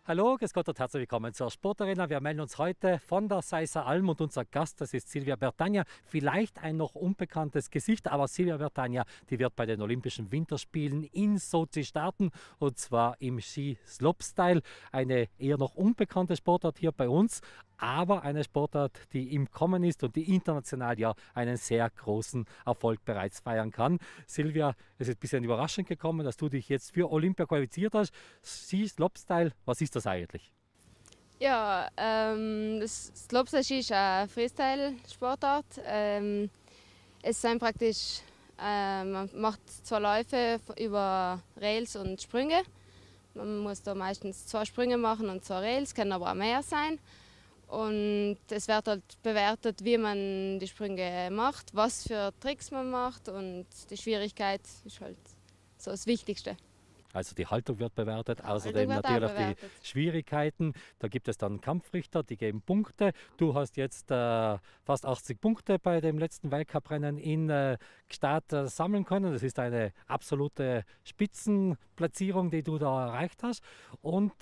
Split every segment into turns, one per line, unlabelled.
Hallo, grüß Gott und herzlich willkommen zur Sportarena. Wir melden uns heute von der Seisser Alm und unser Gast, das ist Silvia Bertagna. Vielleicht ein noch unbekanntes Gesicht, aber Silvia Bertagna, die wird bei den Olympischen Winterspielen in Sochi starten und zwar im Ski-Slopestyle. Eine eher noch unbekannte Sportart hier bei uns, aber eine Sportart, die im Kommen ist und die international ja einen sehr großen Erfolg bereits feiern kann. Silvia, es ist ein bisschen überraschend gekommen, dass du dich jetzt für Olympia qualifiziert hast. Ski-Slopestyle, was ist das eigentlich?
Ja, das Slopestyle ist eine Freestyle-Sportart. Es sind praktisch, man macht zwei Läufe über Rails und Sprünge. Man muss da meistens zwei Sprünge machen und zwei Rails, können aber auch mehr sein. Und es wird halt bewertet, wie man die Sprünge macht, was für Tricks man macht und die Schwierigkeit ist halt so das Wichtigste.
Also die Haltung wird bewertet, außerdem
wird auch
natürlich
bewertet.
die Schwierigkeiten. Da gibt es dann Kampfrichter, die geben Punkte. Du hast jetzt fast 80 Punkte bei dem letzten Weltcuprennen in Gstaad sammeln können. Das ist eine absolute Spitzenplatzierung, die du da erreicht hast. Und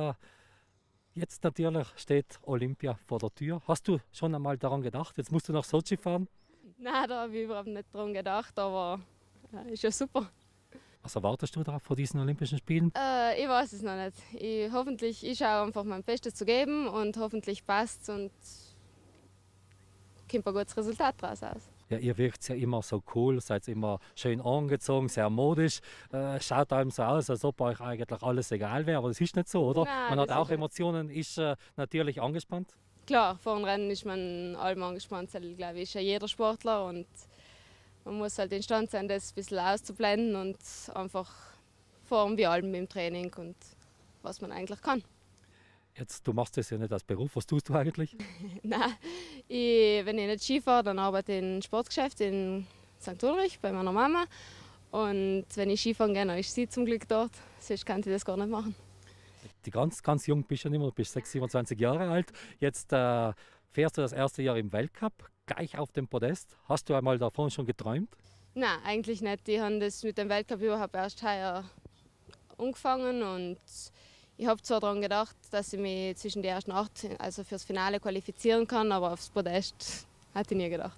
jetzt natürlich steht Olympia vor der Tür. Hast du schon einmal daran gedacht? Jetzt musst du nach Sochi fahren.
Nein, da habe ich überhaupt nicht dran gedacht, aber ist ja super.
Was erwartest du da vor diesen Olympischen Spielen?
Ich weiß es noch nicht. Ich schaue einfach mein Bestes zu geben und hoffentlich passt es und kommt ein gutes Resultat daraus aus.
Ja, ihr wirkt ja immer so cool, seid immer schön angezogen, sehr modisch. Schaut einem so aus, als ob euch eigentlich alles egal wäre, aber das ist nicht so, oder?
Nein,
Man hat
das
auch
ist nicht.
Emotionen, ist natürlich angespannt.
Klar, vor dem Rennen ist man allem angespannt, das glaube ich, ist ja jeder Sportler und man muss halt imstande sein, das ein bisschen auszublenden und einfach fahren wie allem im Training und was man eigentlich kann.
Jetzt, du machst das ja nicht als Beruf, was tust du eigentlich?
Nein, wenn ich nicht Ski fahre, dann arbeite ich in einem Sportgeschäft in St. Ulrich bei meiner Mama. Und wenn ich Skifahren gehe, dann ist sie zum Glück dort. Sonst kann ich das gar nicht machen.
Die ganz jung bist du ja nicht mehr, du bist 26, 27 Jahre alt. Jetzt fährst du das erste Jahr im Weltcup, gleich auf dem Podest. Hast du einmal davon schon geträumt?
Nein, eigentlich nicht. Die haben das mit dem Weltcup überhaupt erst heuer angefangen. Und ich habe zwar daran gedacht, dass ich mich zwischen den ersten 8, also fürs Finale qualifizieren kann, aber aufs Podest hätte ich nie gedacht.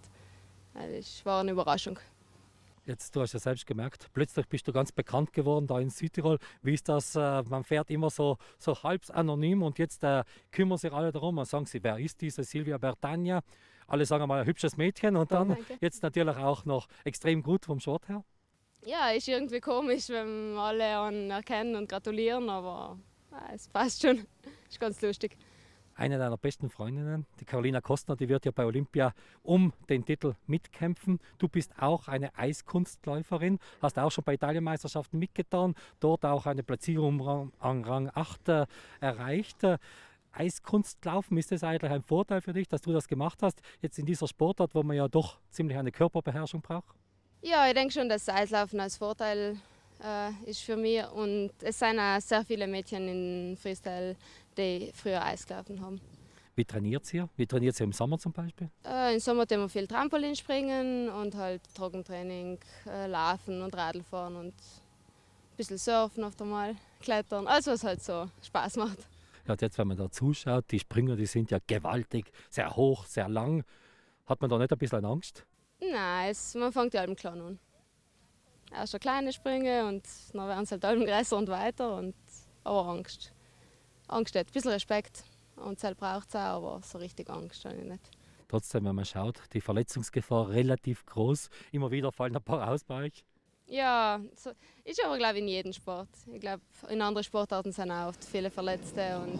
Das war eine Überraschung.
Jetzt, du hast ja selbst gemerkt, plötzlich bist du ganz bekannt geworden da in Südtirol. Wie ist das? Man fährt immer so halb anonym und jetzt kümmern sich alle darum und sagen sie, wer ist diese Silvia Bertagna? Alle sagen mal ein hübsches Mädchen und dann
Danke.
jetzt natürlich auch noch extrem gut vom Sport her.
Ja, ist irgendwie komisch, wenn alle einen erkennen und gratulieren, aber es passt schon. Ist ganz lustig.
Eine deiner besten Freundinnen, die Carolina Kostner, die wird ja bei Olympia um den Titel mitkämpfen. Du bist auch eine Eiskunstläuferin, hast auch schon bei Italienmeisterschaften mitgetan, dort auch eine Platzierung an Rang 8 erreicht. Eiskunstlaufen, ist das eigentlich ein Vorteil für dich, dass du das gemacht hast, jetzt in dieser Sportart, wo man ja doch ziemlich eine Körperbeherrschung braucht?
Ja, ich denke schon, dass Eislaufen als Vorteil ist für mich. Und es sind auch sehr viele Mädchen in Freestyle, die früher Eis gelaufen haben.
Wie trainiert ihr? Wie trainiert ihr im Sommer zum Beispiel?
Im Sommer tun wir viel Trampolinspringen und halt Trockentraining, Laufen und Radlfahren und ein bisschen Surfen oft einmal, Klettern, alles was halt so Spaß macht.
Ja, jetzt, wenn man da zuschaut, die Springer, die sind ja gewaltig, sehr hoch, sehr lang. Hat man da nicht ein bisschen Angst?
Nein, man fängt ja allem klein an. Erst eine kleine Sprünge und dann werden es halt allem größer und weiter. Aber Angst. Angst nicht. Ein bisschen Respekt. Und das braucht es auch, aber so richtig Angst habe ich nicht.
Trotzdem, wenn man schaut, die Verletzungsgefahr relativ groß. Immer wieder fallen ein paar aus bei euch.
Ja, so, ist aber glaube ich in jedem Sport. Ich glaube, in anderen Sportarten sind auch oft viele Verletzte und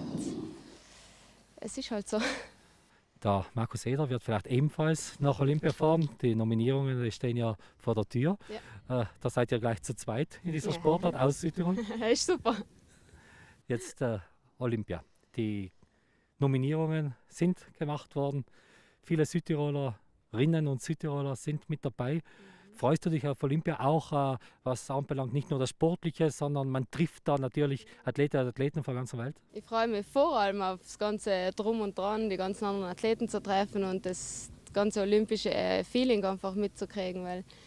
es ist halt so.
Der Markus Eder wird vielleicht ebenfalls nach Olympia fahren. Die Nominierungen die stehen ja vor der Tür.
Ja.
Da seid ihr gleich zu zweit in dieser
Ja.
Sportart aus Südtirol.
Ist super.
Jetzt Olympia. Die Nominierungen sind gemacht worden. Viele Südtirolerinnen und Südtiroler sind mit dabei. Freust du dich auf Olympia auch, was anbelangt, nicht nur das Sportliche, sondern man trifft da natürlich Athletinnen und Athleten von der ganzen Welt?
Ich freue mich vor allem auf das ganze Drum und Dran, die ganzen anderen Athleten zu treffen und das ganze olympische Feeling einfach mitzukriegen, weil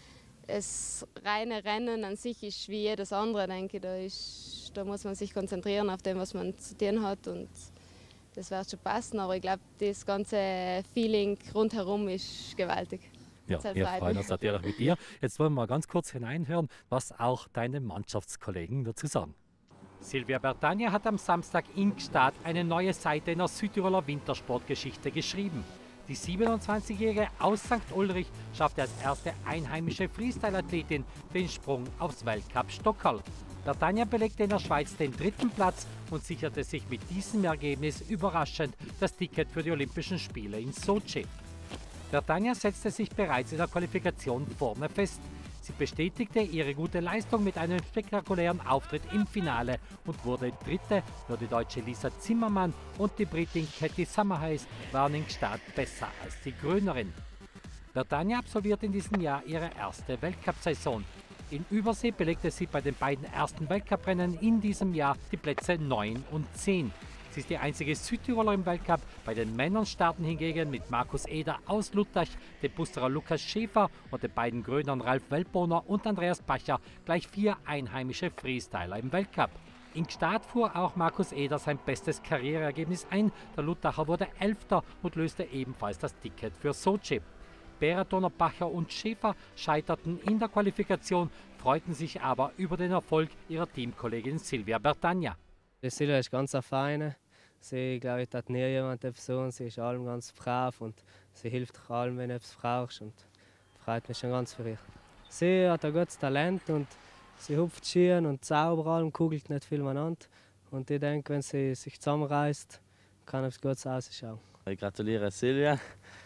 das reine Rennen an sich ist wie jedes andere, denke ich. Da muss man sich konzentrieren auf dem, was man zu tun hat und das wird schon passen. Aber ich glaube, das ganze Feeling rundherum ist gewaltig.
Ja, wir freuen uns natürlich mit dir. Jetzt wollen wir mal ganz kurz hineinhören, was auch deine Mannschaftskollegen dazu sagen. Silvia Bertagna hat am Samstag in Gstaad eine neue Seite in der Südtiroler Wintersportgeschichte geschrieben. Die 27-Jährige aus St. Ulrich schaffte als erste einheimische Freestyle-Athletin den Sprung aufs Weltcup Stockerl. Bertagna belegte in der Schweiz den 3. Platz und sicherte sich mit diesem Ergebnis überraschend das Ticket für die Olympischen Spiele in Sochi. Bertagna setzte sich bereits in der Qualifikation vorne fest. Sie bestätigte ihre gute Leistung mit einem spektakulären Auftritt im Finale und wurde Dritte. Nur die deutsche Lisa Zimmermann und die Britin Katie Summerhayes waren in Gstaad besser als die Grünerin. Bertagna absolviert in diesem Jahr ihre erste Weltcup-Saison. In Übersee belegte sie bei den beiden ersten Weltcuprennen in diesem Jahr die Plätze 9 und 10. Sie ist die einzige Südtiroler im Weltcup. Bei den Männern starten hingegen mit Markus Eder aus Luttach, dem Busterer Lukas Schäfer und den beiden Grönern Ralf Weltbohner und Andreas Bacher gleich 4 einheimische Freestyler im Weltcup. In Gstaad fuhr auch Markus Eder sein bestes Karriereergebnis ein. Der Luttacher wurde 11. und löste ebenfalls das Ticket für Sochi. Beratoner, Bacher und Schäfer scheiterten in der Qualifikation, freuten sich aber über den Erfolg ihrer Teamkollegin Silvia Bertagna.
Die Silvia ist ganz fein. Sie, glaube ich, hat nie jemand Person. Sie ist allem ganz brav und sie hilft auch allem, wenn du etwas brauchst. Und freut mich schon ganz für ihr. Sie hat ein gutes Talent und sie hupft schön und sauber allem, kugelt nicht viel miteinander. Und ich denke, wenn sie sich zusammenreißt, kann es gut ausschauen.
Ich gratuliere Silvia.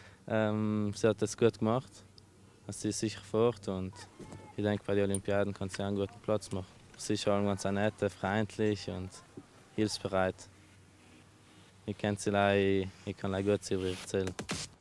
Sie hat das gut gemacht. Sie ist sicher fort und ich denke, bei den Olympiaden kann sie einen guten Platz machen. Sie ist allem ganz nett, freundlich und hilfsbereit. Ich kenne sie, ich kann gut über ihr erzählen.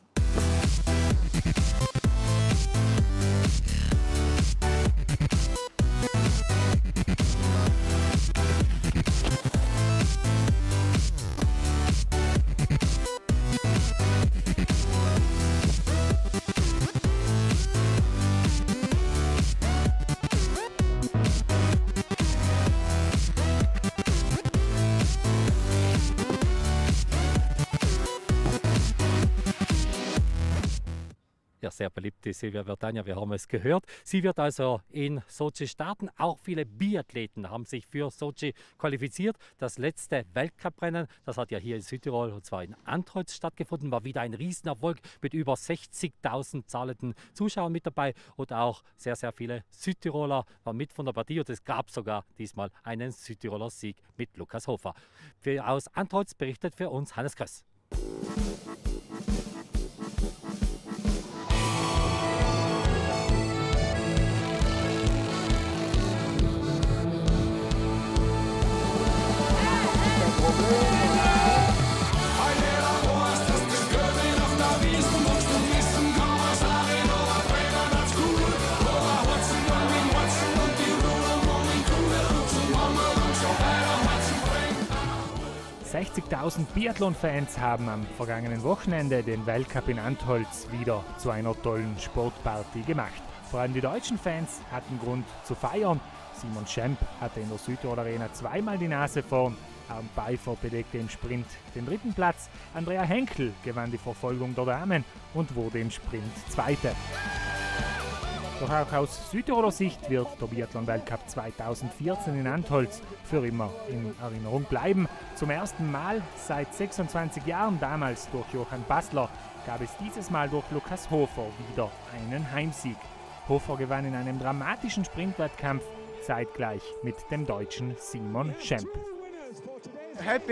Ja, sehr beliebt die Silvia Bertagna, wir haben es gehört. Sie wird also in Sochi starten. Auch viele Biathleten haben sich für Sochi qualifiziert. Das letzte Weltcuprennen, das hat ja hier in Südtirol, und zwar in Antholz stattgefunden, war wieder ein Riesenerfolg mit über 60.000 zahlenden Zuschauern mit dabei. Und auch sehr, sehr viele Südtiroler waren mit von der Partie. Und es gab sogar diesmal einen Südtiroler Sieg mit Lukas Hofer. Aus Antholz berichtet für uns Hannes Kröss.
60.000 Biathlon-Fans haben am vergangenen Wochenende den Weltcup in Antholz wieder zu einer tollen Sportparty gemacht. Vor allem die deutschen Fans hatten Grund zu feiern. Simon Schemp hatte in der Südtirol Arena zweimal die Nase vorn. Arnd Pfeiffer belegte im Sprint den 3. Platz. Andrea Henkel gewann die Verfolgung der Damen und wurde im Sprint Zweite. Doch auch aus Südtiroler Sicht wird der Biathlon-Weltcup 2014 in Antholz für immer in Erinnerung bleiben. Zum ersten Mal seit 26 Jahren, damals durch Johann Bassler, gab es dieses Mal durch Lukas Hofer wieder einen Heimsieg. Hofer gewann in einem dramatischen Sprintwettkampf zeitgleich mit dem Deutschen Simon Schemp.
Happy.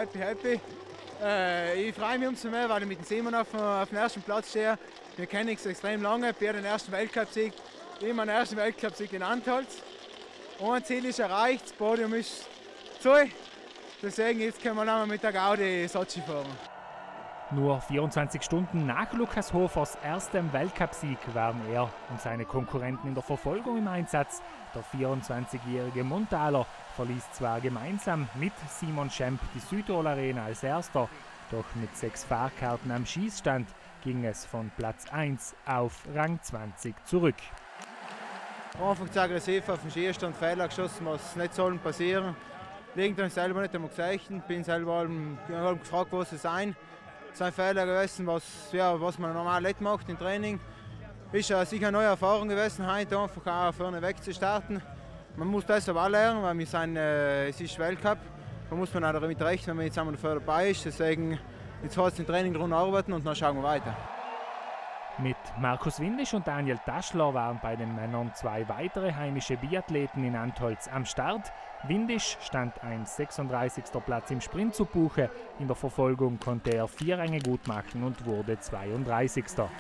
Ich freue mich umso mehr, weil ich mit dem Simon auf dem ersten Platz stehe. Wir kennen uns extrem lange, bei den ersten Weltcupsieg. Immer den ersten Weltcupsieg in Antholz. Ein Ziel ist erreicht, das Podium ist zu. Deswegen jetzt können wir nochmal mit der Gaudi Sochi fahren.
Nur 24 Stunden nach Lukas Hofers erstem Weltcupsieg waren er und seine Konkurrenten in der Verfolgung im Einsatz. Der 24-jährige Montaler verließ zwar gemeinsam mit Simon Schemp die Südtirol Arena als erster, doch mit 6 Fahrkarten am Schießstand ging es von Platz 1 auf Rang 20 zurück.
Einfach zu aggressiv auf den Schierstand, Fehler geschossen, was nicht sollen passieren. Irgendwann selber nicht einmal gesehen, bin selber gefragt, was es sein. Es sind Fehler gewesen, was man normal nicht macht im Training. Ist sicher eine neue Erfahrung gewesen, heute einfach auch vorne weg zu starten. Man muss das aber auch lernen, weil es ist Weltcup. Da muss man auch damit rechnen, wenn man jetzt einmal dafür dabei ist. Deswegen jetzt heißt es im Training daran arbeiten und dann schauen wir weiter.
Mit Markus Windisch und Daniel Taschler waren bei den Männern 2 weitere heimische Biathleten in Antholz am Start. Windisch stand ein 36. Platz im Sprint zu Buche. In der Verfolgung konnte er 4 Ränge gut machen und wurde 32.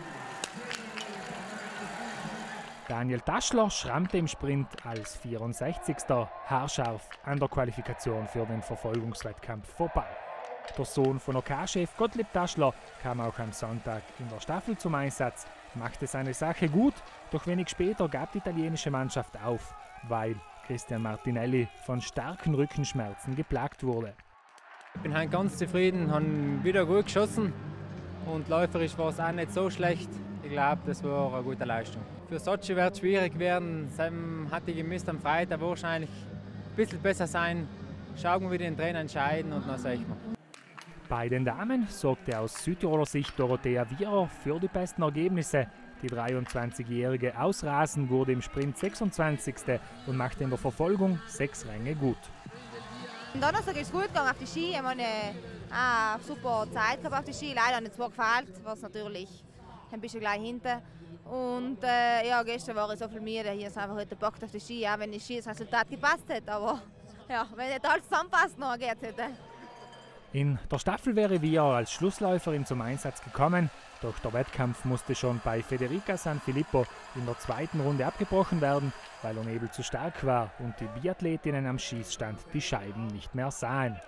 Daniel Taschler schrammte im Sprint als 64. haarscharf an der Qualifikation für den Verfolgungswettkampf vorbei. Der Sohn von OK-Chef Gottlieb Taschler kam auch am Sonntag in der Staffel zum Einsatz, machte seine Sache gut, doch wenig später gab die italienische Mannschaft auf, weil Cristian Martinelli von starken Rückenschmerzen geplagt wurde.
Ich bin heute ganz zufrieden, habe wieder gut geschossen und läuferisch war es auch nicht so schlecht. Ich glaube, das war eine gute Leistung. Für Sochi wird es schwierig werden. Sam hatte gemisst am Freitag wahrscheinlich ein bisschen besser sein. Schauen wir, wie den Trainer entscheiden und dann sehen wir.
Bei den Damen sorgte aus Südtiroler Sicht Dorothea Wierer für die besten Ergebnisse. Die 23-jährige Ausrasen wurde im Sprint 26. und machte in der Verfolgung 6 Ränge gut.
Am Donnerstag ist es gut gegangen auf die Ski. Ich habe eine super Zeit gehabt auf die Ski. Leider nicht zwar gefällt, was natürlich ein bisschen gleich hinten. Und gestern war ich so viel müde. Hier ist einfach heute gepackt auf die Ski, auch wenn das Ski-Resultat gepasst hätte. Aber ja, wenn nicht alles zusammenpasst, dann geht es heute.
In der Staffel wäre Via als Schlussläuferin zum Einsatz gekommen, doch der Wettkampf musste schon bei Federica Sanfilippo in der 2. Runde abgebrochen werden, weil der Nebel zu stark war und die Biathletinnen am Schießstand die Scheiben nicht mehr sahen.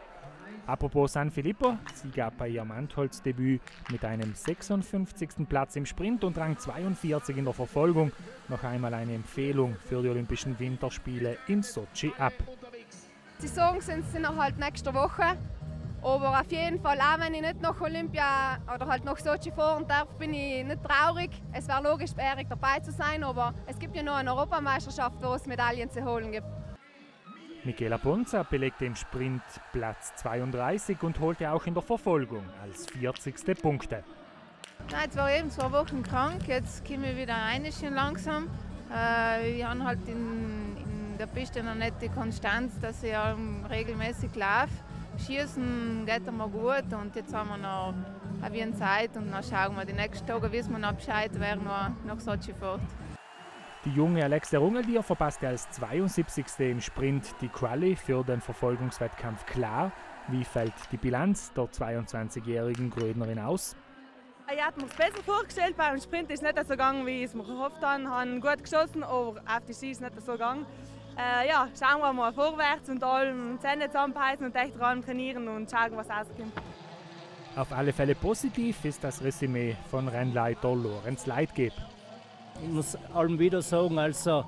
Apropos Sanfilippo, sie gab bei ihrem Antholz-Debüt mit einem 56. Platz im Sprint und Rang 42 in der Verfolgung noch einmal eine Empfehlung für die Olympischen Winterspiele in Sochi ab.
Die Saison sind noch halt nächste Woche. Aber auf jeden Fall, auch wenn ich nicht nach Olympia oder halt nach Sochi fahren darf, bin ich nicht traurig. Es wäre logisch, beehrig dabei zu sein, aber es gibt ja noch eine Europameisterschaft, wo es Medaillen zu holen gibt.
Michela Ponza belegte im Sprint Platz 32 und holte auch in der Verfolgung als 40. Punkte.
Nein, jetzt war ich eben 2 Wochen krank, jetzt komme ich wieder rein langsam. Ich habe halt in der Piste noch nicht die Konstanz, dass ich regelmäßig laufe. Schießen geht immer gut und jetzt haben wir noch ein wenig Zeit und dann schauen wir. Die nächsten Tage wissen wir noch Bescheid, wer noch nach Sochi fährt.
Die junge Alexia Rungeldier verpasste als 72. im Sprint die Quali für den Verfolgungswettkampf klar. Wie fällt die Bilanz der 22-jährigen Grödnerin aus?
Ich habe mir es besser vorgestellt. Beim Sprint ist es nicht so gegangen, wie ich es mir gehofft habe. Ich habe gut geschossen, aber auf die Ski ist es nicht so gegangen. Schauen wir mal vorwärts und allem Zähne zusammenbeißen und echt dran trainieren und schauen, was rauskommt.
Auf alle Fälle positiv ist das Resümee von Rennleiter Lorenz Leitgeb.
Ich muss allem wieder sagen, also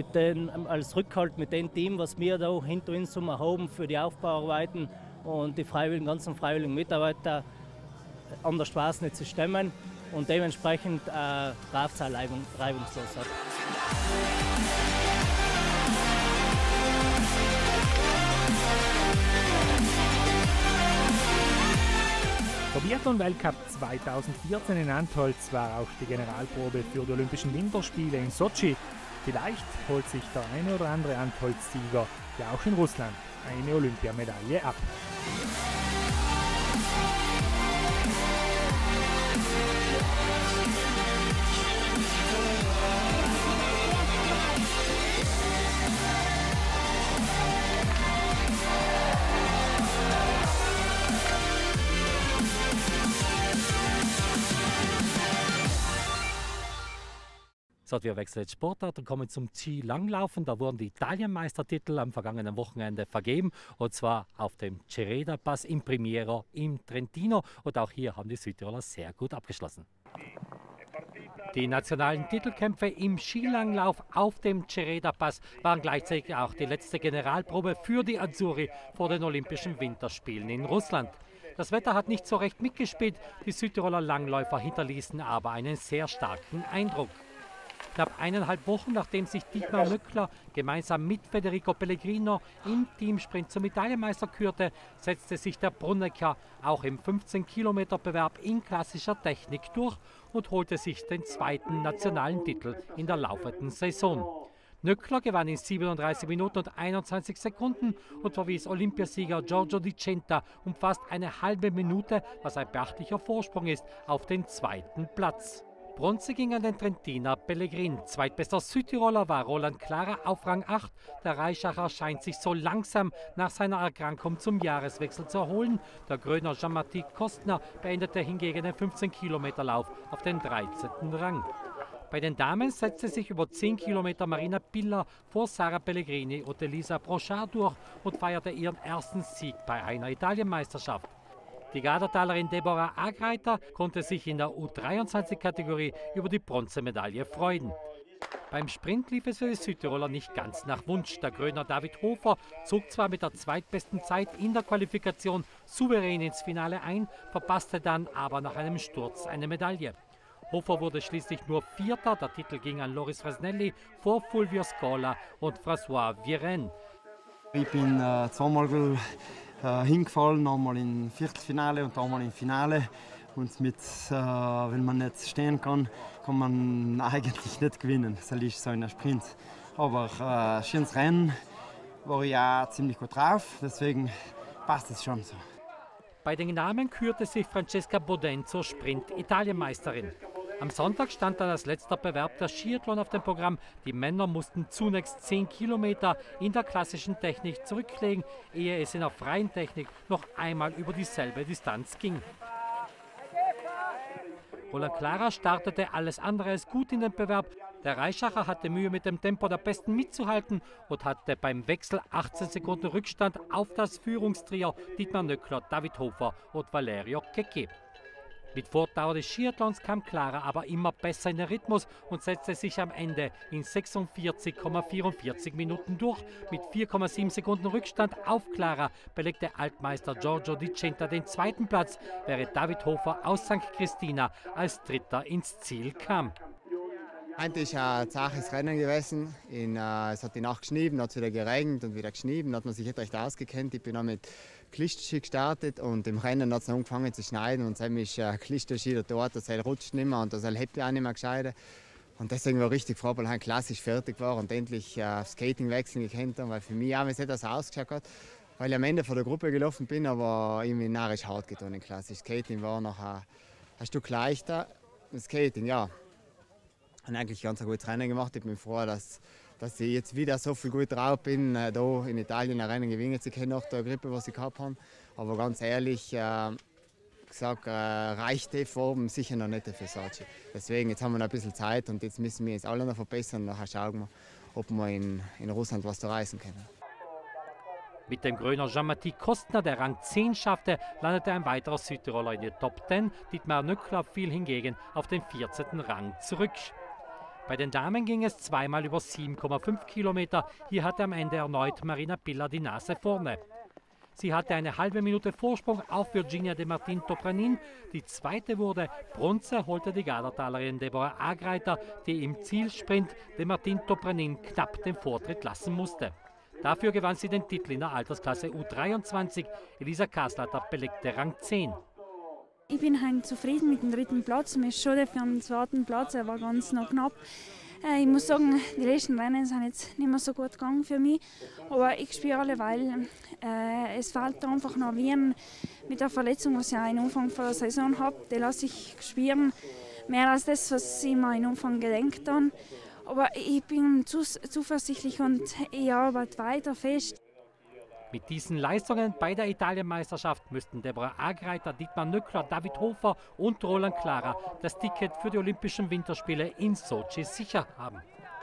als Rückhalt mit dem Team, was wir da hinter uns haben für die Aufbauarbeiten und die ganzen freiwilligen Mitarbeiter, anders war es nicht zu stemmen und dementsprechend läuft es auch reibungslos ab.
Der Biathlon-Weltcup 2014 in Antholz war auch die Generalprobe für die Olympischen Winterspiele in Sochi. Vielleicht holt sich der eine oder andere Antholz-Sieger ja auch in Russland eine Olympiamedaille ab.
So, wir wechseln jetzt Sportart und kommen zum Ski-Langlaufen. Da wurden die Italienmeistertitel am vergangenen Wochenende vergeben. Und zwar auf dem Cereda-Pass im Primiero im Trentino. Und auch hier haben die Südtiroler sehr gut abgeschlossen. Die nationalen Titelkämpfe im Skilanglauf auf dem Cereda-Pass waren gleichzeitig auch die letzte Generalprobe für die Azzurri vor den Olympischen Winterspielen in Russland. Das Wetter hat nicht so recht mitgespielt, die Südtiroler Langläufer hinterließen aber einen sehr starken Eindruck. Knapp 1,5 Wochen, nachdem sich Dietmar Nöckler gemeinsam mit Federico Pellegrino im Teamsprint zum Italienmeister kürte, setzte sich der Brunnecker auch im 15-Kilometer-Bewerb in klassischer Technik durch und holte sich den zweiten nationalen Titel in der laufenden Saison. Nöckler gewann in 37 Minuten und 21 Sekunden und verwies Olympiasieger Giorgio Di Centa um fast eine halbe Minute, was ein beachtlicher Vorsprung ist, auf den zweiten Platz. Bronze ging an den Trentiner Pellegrin. Zweitbester Südtiroler war Roland Clara auf Rang 8. Der Reischacher scheint sich so langsam nach seiner Erkrankung zum Jahreswechsel zu erholen. Der Gröner Jean-Martin Kostner beendete hingegen den 15-Kilometer-Lauf auf den 13. Rang. Bei den Damen setzte sich über 10 Kilometer Marina Piller vor Sara Pellegrini und Elisa Brochard durch und feierte ihren ersten Sieg bei einer Italienmeisterschaft. Die Gadertalerin Deborah Agreiter konnte sich in der U23-Kategorie über die Bronzemedaille freuen. Beim Sprint lief es für die Südtiroler nicht ganz nach Wunsch. Der Gröner David Hofer zog zwar mit der zweitbesten Zeit in der Qualifikation souverän ins Finale ein, verpasste dann aber nach einem Sturz eine Medaille. Hofer wurde schließlich nur Vierter, der Titel ging an Loris Fresnelli vor Fulvio Scola und François Viren.
Ich bin zweimal hingefallen, einmal im Viertelfinale und einmal im Finale. Und wenn man nicht stehen kann, kann man eigentlich nicht gewinnen. Das ist so ein Sprint. Aber schönes Rennen, war ich auch ziemlich gut drauf, deswegen passt es schon so.
Bei den Damen kürte sich Francesca Bodin zur Sprint-Italienmeisterin. Am Sonntag stand dann als letzter Bewerb der Skiathlon auf dem Programm. Die Männer mussten zunächst 10 Kilometer in der klassischen Technik zurücklegen, ehe es in der freien Technik noch einmal über dieselbe Distanz ging. Roland Clara startete alles andere als gut in den Bewerb. Der Reischacher hatte Mühe, mit dem Tempo der Besten mitzuhalten und hatte beim Wechsel 18 Sekunden Rückstand auf das Führungstrio Dietmar Nöckler, David Hofer und Valerio Checchi. Mit Fortdauer des Skiathlons kam Clara aber immer besser in den Rhythmus und setzte sich am Ende in 46,44 Minuten durch. Mit 4,7 Sekunden Rückstand auf Clara belegte Altmeister Giorgio Di Centa den zweiten Platz, während David Hofer aus St. Christina als Dritter ins Ziel kam.
Heute ist ein zaches Rennen gewesen. Es hat die Nacht geschnien, hat es wieder geregnet und wieder geschnien. Hat man sich nicht recht ausgekannt. Ich bin auch mit Klisterski gestartet und im Rennen hat es angefangen zu schneiden. Und dann ist Klisterski dort, das rutscht nicht mehr und das hebt auch nicht mehr gescheit. Und deswegen war ich richtig froh, weil ich klassisch fertig war und endlich Skating wechseln gekannt habe. Weil für mich auch, wenn es nicht so ausgeschaut hat, weil ich am Ende von der Gruppe gelaufen bin, aber irgendwie narrisch hart getan in klassisch. Skating war noch ein Stück leichter. Skating, ja. Ich habe eigentlich ganz ein gutes Rennen gemacht. Ich bin froh, dass ich jetzt wieder so viel gut drauf bin, da in Italien ein Rennen gewinnen zu können nach der Grippe, was ich gehabt habe. Aber ganz ehrlich gesagt, reicht die Form sicher noch nicht für Sochi. Deswegen, jetzt haben wir noch ein bisschen Zeit und jetzt müssen wir uns alle noch verbessern. Nachher schauen wir, ob wir in Russland was da reisen können.
Mit dem Gröner Jean-Martin Kostner, der Rang 10 schaffte, landete ein weiterer Südtiroler in der Top 10. Dietmar Nöckler fiel hingegen auf den 14. Rang zurück. Bei den Damen ging es zweimal über 7,5 Kilometer. Hier hatte am Ende erneut Marina Piller die Nase vorne. Sie hatte eine halbe Minute Vorsprung auf Virginia de Martin-Topranin. Die zweite wurde Bronze, holte die Gadertalerin Deborah Agreiter, die im Zielsprint de Martin-Topranin knapp den Vortritt lassen musste. Dafür gewann sie den Titel in der Altersklasse U23. Elisa Kasleiter belegte Rang 10.
Ich bin zufrieden mit dem dritten Platz. Mir ist schade für den zweiten Platz, er war ganz noch knapp. Ich muss sagen, die letzten Rennen sind jetzt nicht mehr so gut gegangen für mich. Aber ich spüre alleweil, es fehlt einfach noch Viren mit der Verletzung, was ich auch am Anfang der Saison habe. Die lasse ich spüren, mehr als das, was ich mir am Anfang gedacht habe. Aber ich bin zuversichtlich und ich arbeite weiter fest.
Mit diesen Leistungen bei der Italienmeisterschaft müssten Deborah Agreiter, Dietmar Nöckler, David Hofer und Roland Clara das Ticket für die Olympischen Winterspiele in Sochi sicher haben.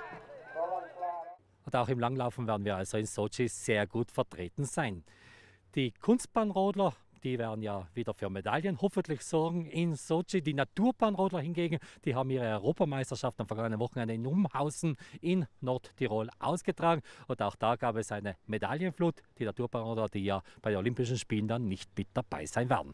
Und auch im Langlaufen werden wir also in Sochi sehr gut vertreten sein. Die Kunstbahnrodler, die werden ja wieder für Medaillen hoffentlich sorgen in Sochi. Die Naturbahnrodler hingegen, die haben ihre Europameisterschaft am vergangenen Wochenende in Umhausen in Nordtirol ausgetragen. Und auch da gab es eine Medaillenflut. Die Naturbahnrodler, die ja bei den Olympischen Spielen dann nicht mit dabei sein werden.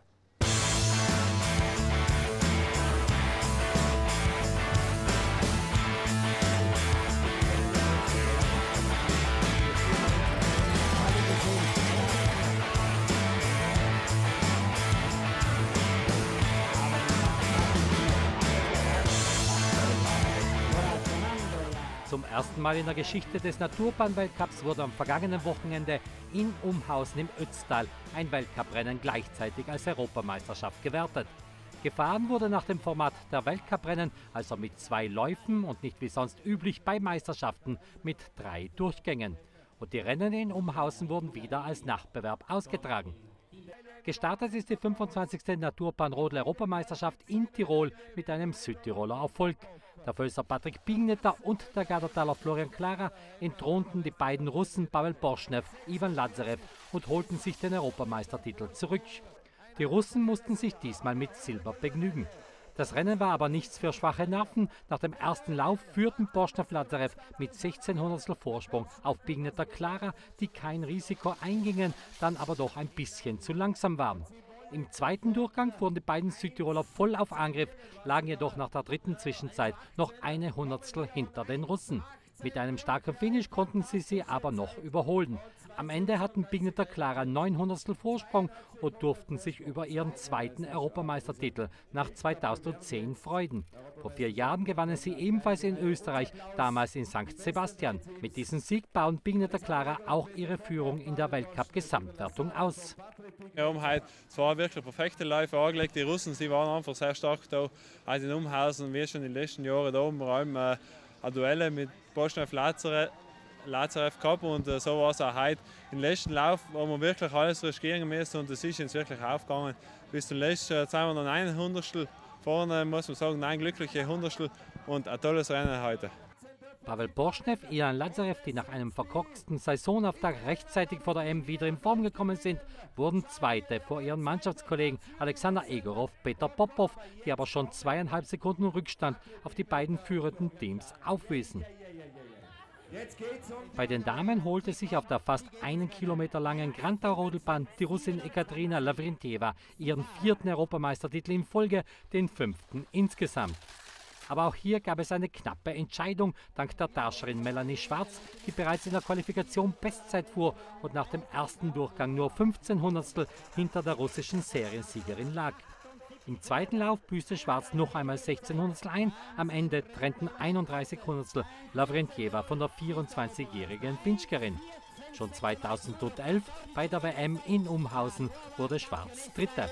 Zum ersten Mal in der Geschichte des Naturbahn-Weltcups wurde am vergangenen Wochenende in Umhausen im Ötztal ein Weltcuprennen gleichzeitig als Europameisterschaft gewertet. Gefahren wurde nach dem Format der Weltcuprennen, also mit 2 Läufen und nicht wie sonst üblich bei Meisterschaften mit 3 Durchgängen. Und die Rennen in Umhausen wurden wieder als Nachtbewerb ausgetragen. Gestartet ist die 25. Naturbahn-Rodel-Europameisterschaft in Tirol mit einem Südtiroler Erfolg. Der Völser Patrick Pingneter und der Gardertaler Florian Klara entthronten die beiden Russen Pavel Borschnew, Ivan Lazarev und holten sich den Europameistertitel zurück. Die Russen mussten sich diesmal mit Silber begnügen. Das Rennen war aber nichts für schwache Nerven. Nach dem ersten Lauf führten Borschnew Lazarev mit 16 Hundertstel Vorsprung auf Pingneter Klara, die kein Risiko eingingen, dann aber doch ein bisschen zu langsam waren. Im zweiten Durchgang fuhren die beiden Südtiroler voll auf Angriff, lagen jedoch nach der dritten Zwischenzeit noch 1 Hundertstel hinter den Russen. Mit einem starken Finish konnten sie aber noch überholen. Am Ende hatten Pingneter Klara 9 Hundertstel Vorsprung und durften sich über ihren zweiten Europameistertitel nach 2010 freuen. Vor 4 Jahren gewannen sie ebenfalls in Österreich, damals in St. Sebastian. Mit diesem Sieg bauen Pingneter Klara auch ihre Führung in der Weltcup-Gesamtwertung aus.
Wir haben heute 2 wirklich perfekte Läufe angelegt. Die Russen, sie waren einfach sehr stark da. Also in Umhausen, wie schon in den letzten Jahren da oben, ein Duelle mit Borschnew Lazarev gehabt und so war es auch heute. Im letzten Lauf haben wir wirklich alles riskieren müssen und es ist uns wirklich aufgegangen. Bis zum letzten sind wir noch 1 Hundertstel vorne, muss man sagen, 9 glückliche Hundertstel und ein tolles Rennen heute.
Pavel Borschnew, Ivan Lazarev, die nach einem verkorksten Saisonauftakt rechtzeitig vor der EM wieder in Form gekommen sind, wurden Zweite vor ihren Mannschaftskollegen Alexander Egorov, Peter Popov, die aber schon 2,5 Sekunden Rückstand auf die beiden führenden Teams aufwiesen. Bei den Damen holte sich auf der fast 1 Kilometer langen Grantau-Rodelbahn die Russin Ekaterina Lavrentieva ihren 4. Europameistertitel in Folge, den 5. insgesamt. Aber auch hier gab es eine knappe Entscheidung dank der Darscherin Melanie Schwarz, die bereits in der Qualifikation Bestzeit fuhr und nach dem ersten Durchgang nur 15 Hundertstel hinter der russischen Seriensiegerin lag. Im zweiten Lauf büßte Schwarz noch einmal 16 Hundertstel ein. Am Ende trennten 31 Hundertstel Lavrentieva von der 24-jährigen Pinschkerin. Schon 2011 bei der WM in Umhausen wurde Schwarz Dritte.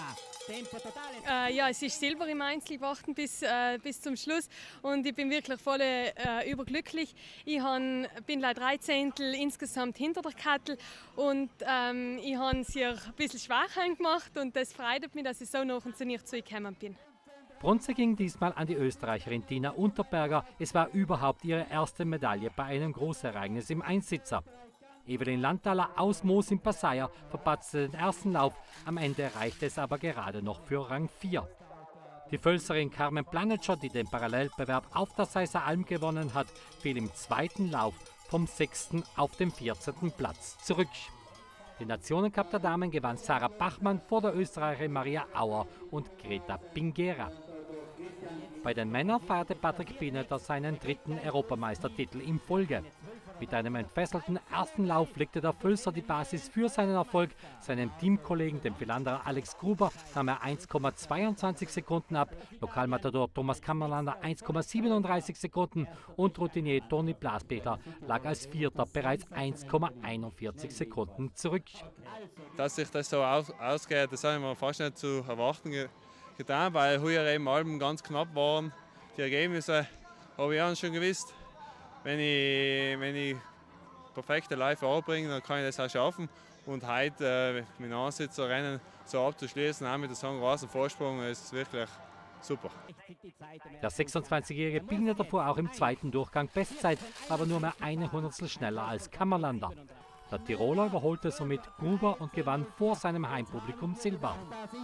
Ja, es ist Silber im Einzel gewartet bis zum Schluss und ich bin wirklich voll überglücklich. Ich bin leider 13 insgesamt hinter der Kette und ich habe es hier ein bisschen schwach gemacht und das freut mich, dass ich so nach und zu nicht zugekommen bin.
Bronze ging diesmal an die Österreicherin Tina Unterberger. Es war überhaupt ihre erste Medaille bei einem Großereignis im Einsitzer. Evelyn Landthaler aus Moos in Passeier verpatzte den ersten Lauf, am Ende reichte es aber gerade noch für Rang 4. Die Völserin Carmen Planetscher, die den Parallelbewerb auf der Seiser Alm gewonnen hat, fiel im zweiten Lauf vom 6. auf den 14. Platz zurück. Den Nationencup der Damen gewann Sarah Bachmann vor der Österreicherin Maria Auer und Greta Pingera. Bei den Männern feierte Patrick Pingneter seinen 3. Europameistertitel in Folge. Mit einem entfesselten ersten Lauf legte der Völser die Basis für seinen Erfolg. Seinem Teamkollegen, dem Philanderer Alex Gruber, nahm er 1,22 Sekunden ab, Lokalmatador Thomas Kammerlander 1,37 Sekunden und Routinier Toni Blasbecher lag als Vierter bereits 1,41 Sekunden zurück.
Dass sich das so ausgeht, das habe ich mir fast nicht zu erwarten getan, weil heuer eben Alben ganz knapp waren. Die Ergebnisse habe ich auch schon gewusst. Wenn ich perfekte Läufe anbringe, dann kann ich das auch schaffen. Und heute mit dem Ansitzerrennen so abzuschließen, auch mit so einem großen Vorsprung, ist wirklich super.
Der 26-jährige Pingneter fuhr auch im zweiten Durchgang Bestzeit, aber nur mehr 1 Hundertstel schneller als Kammerlander. Der Tiroler überholte somit Gruber und gewann vor seinem Heimpublikum Silber.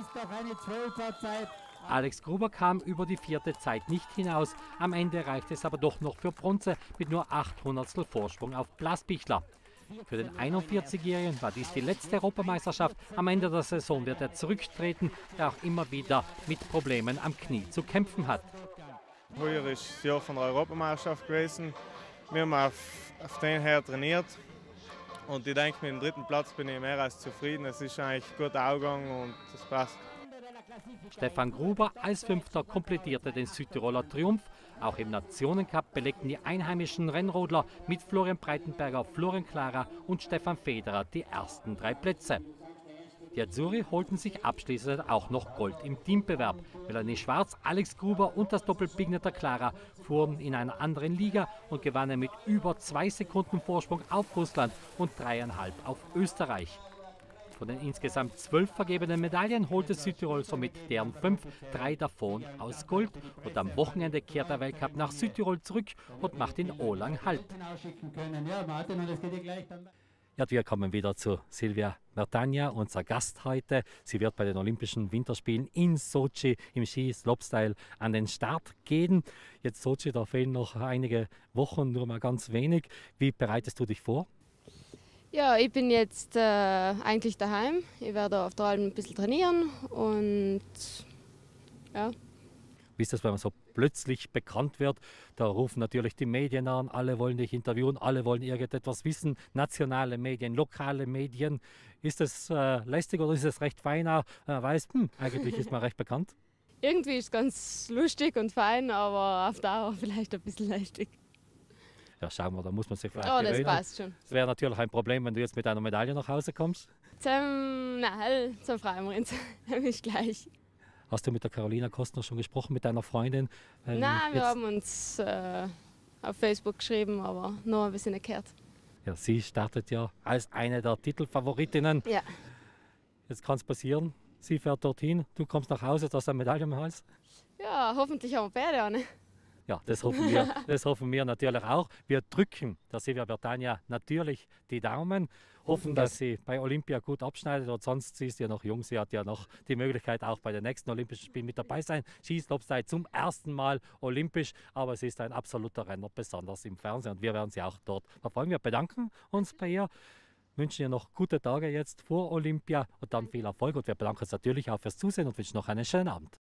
Alex Gruber kam über die 4. Zeit nicht hinaus. Am Ende reichte es aber doch noch für Bronze mit nur 8 Hundertstel Vorsprung auf Blasbichler. Für den 41-Jährigen war dies die letzte Europameisterschaft. Am Ende der Saison wird er zurücktreten, der auch immer wieder mit Problemen am Knie zu kämpfen hat.
Heuer ist das Jahr von der Europameisterschaft gewesen. Wir haben auf den her trainiert. Und ich denke, mit dem 3. Platz bin ich mehr als zufrieden. Es ist eigentlich ein guter Ausgang und das passt.
Stefan Gruber als 5. komplettierte den Südtiroler Triumph. Auch im Nationencup belegten die einheimischen Rennrodler mit Florian Breitenberger, Florian Clara und Stefan Federer die ersten 3 Plätze. Die Azzurri holten sich abschließend auch noch Gold im Teambewerb. Melanie Schwarz, Alex Gruber und das Doppelbigneter Clara fuhren in einer anderen Liga und gewannen mit über 2 Sekunden Vorsprung auf Russland und 3,5 auf Österreich. Von den insgesamt 12 vergebenen Medaillen holte Südtirol somit deren 5, 3 davon aus Gold. Und am Wochenende kehrt der Weltcup nach Südtirol zurück und macht in Olang Halt. Ja, wir kommen wieder zu Silvia Bertagna, unser Gast heute. Sie wird bei den Olympischen Winterspielen in Sochi im Ski-Slopestyle an den Start gehen. Jetzt Sochi, da fehlen noch einige Wochen, nur mal ganz wenig. Wie bereitest du dich vor?
Ja, ich bin jetzt eigentlich daheim. Ich werde auf der Alm ein bisschen trainieren und ja.
Wie ist das, wenn man so plötzlich bekannt wird? Da rufen natürlich die Medien an, alle wollen dich interviewen, alle wollen irgendetwas wissen. Nationale Medien, lokale Medien. Ist das lästig oder ist es recht fein? Weiß, eigentlich ist man recht bekannt.
Irgendwie ist es ganz lustig und fein, aber auf Dauer vielleicht ein bisschen lästig.
Ja, schauen wir, da muss man sich vielleicht
das
gewöhnen.
passt schon.
Es wäre natürlich ein Problem, wenn du jetzt mit einer Medaille nach Hause kommst.
Zum freuen wir uns. Ist gleich.
Hast du mit der Carolina Kostner schon gesprochen, mit deiner Freundin?
Nein, wir haben uns auf Facebook geschrieben, aber noch ein bisschen nicht gehört.
Ja, sie startet ja als eine der Titelfavoritinnen.
Ja.
Jetzt kann es passieren, sie fährt dorthin, du kommst nach Hause, du hast eine Medaille am Hals.
Ja, hoffentlich haben wir beide eine.
Ja, das hoffen wir natürlich auch. Wir drücken der Silvia Bertagna natürlich die Daumen, hoffen, dass sie bei Olympia gut abschneidet und sonst sie ist ja noch jung, sie hat ja noch die Möglichkeit auch bei den nächsten Olympischen Spielen mit dabei sein. Ski-Slopestyle zum ersten Mal olympisch, aber sie ist ein absoluter Renner, besonders im Fernsehen und wir werden sie auch dort verfolgen. Wir bedanken uns bei ihr, wünschen ihr noch gute Tage jetzt vor Olympia und dann viel Erfolg und wir bedanken uns natürlich auch fürs Zusehen und wünschen noch einen schönen Abend.